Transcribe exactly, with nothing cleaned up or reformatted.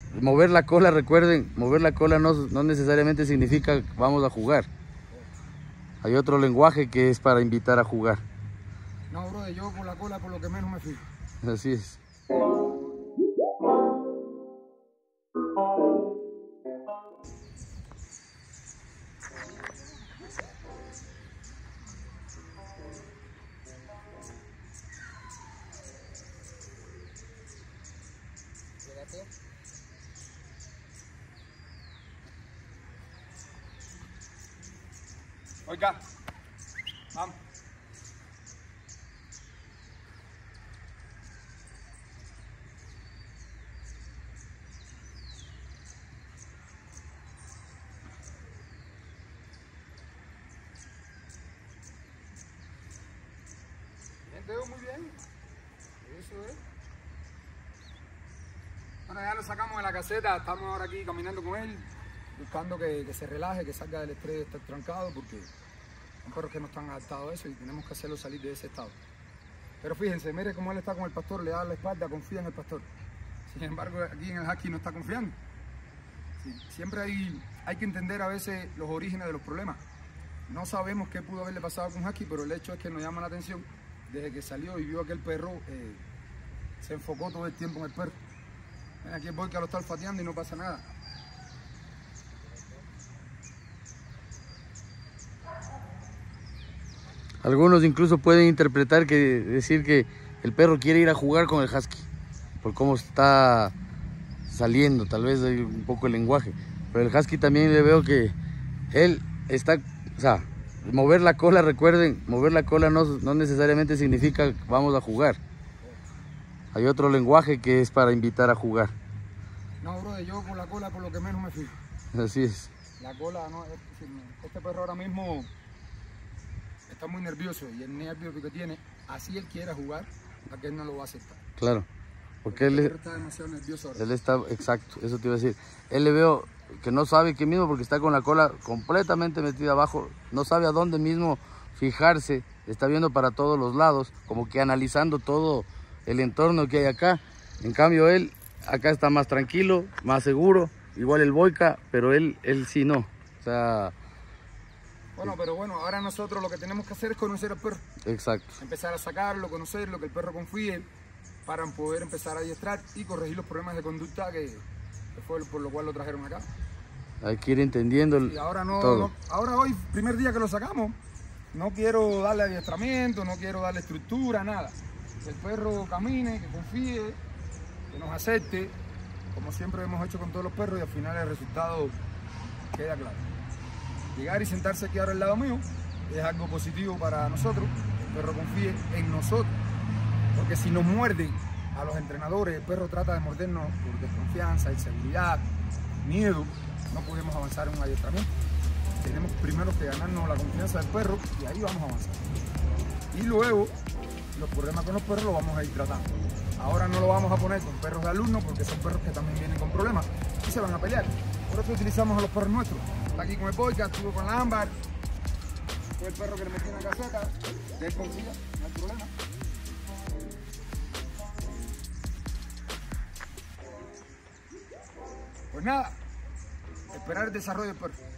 mover la cola, recuerden, mover la cola no, no necesariamente significa vamos a jugar. Hay otro lenguaje que es para invitar a jugar. No, brother, yo por la cola por lo que menos me fijo. Así es. Oiga, vamos. Bien, te veo muy bien. Eso es. Bueno, ya lo sacamos de la caseta, estamos ahora aquí caminando con él, buscando que, que se relaje, que salga del estrés de estar trancado, porque son perros que no están adaptados a eso y tenemos que hacerlo salir de ese estado. Pero fíjense, mire cómo él está con el pastor, le da la espalda, confía en el pastor. Sin embargo, aquí en el husky no está confiando. Sí, siempre hay, hay que entender a veces los orígenes de los problemas. No sabemos qué pudo haberle pasado con husky, pero el hecho es que nos llama la atención. Desde que salió y vio a aquel perro, eh, se enfocó todo el tiempo en el perro. Ven, aquí el Boyka lo está olfateando y no pasa nada. Algunos incluso pueden interpretar que decir que el perro quiere ir a jugar con el husky por cómo está saliendo, tal vez hay un poco el lenguaje, pero el husky también le veo que él está, o sea, mover la cola, recuerden, mover la cola no, no necesariamente significa vamos a jugar. Hay otro lenguaje que es para invitar a jugar. No, brother, yo por la cola por lo que menos me fijo. Así es. La cola, no, este perro ahora mismo está muy nervioso y el nervio que tiene, así él quiera jugar, a que él no lo va a aceptar. Claro, porque él, él está demasiado nervioso ahora. Él está, exacto, eso te iba a decir. Él le veo que no sabe qué mismo porque está con la cola completamente metida abajo, no sabe a dónde mismo fijarse, está viendo para todos los lados, como que analizando todo el entorno que hay acá. En cambio él acá está más tranquilo, más seguro, igual el Boyka, pero él, él sí no, o sea... Bueno, pero bueno, ahora nosotros lo que tenemos que hacer es conocer al perro. Exacto. Empezar a sacarlo, conocerlo, que el perro confíe, para poder empezar a adiestrar y corregir los problemas de conducta que, que fue por lo cual lo trajeron acá. Hay que ir entendiendo el, y ahora no, todo. no, ahora hoy, primer día que lo sacamos, no quiero darle adiestramiento, no quiero darle estructura, nada. Que el perro camine, que confíe, que nos acepte, como siempre hemos hecho con todos los perros, y al final el resultado queda claro. Llegar y sentarse aquí ahora al lado mío es algo positivo para nosotros, que el perro confíe en nosotros, porque si nos muerden a los entrenadores, el perro trata de mordernos por desconfianza, inseguridad, miedo, no podemos avanzar en un adiestramiento. Tenemos primero que ganarnos la confianza del perro y ahí vamos a avanzar. Y luego, los problemas con los perros los vamos a ir tratando. Ahora no lo vamos a poner con perros de alumnos porque son perros que también vienen con problemas y se van a pelear. Por eso utilizamos a los perros nuestros. Está aquí con el Boyka, estuvo con la Ámbar, fue el perro que le metí en la caseta, de él confía, no hay problema. Pues nada, esperar el desarrollo del perro.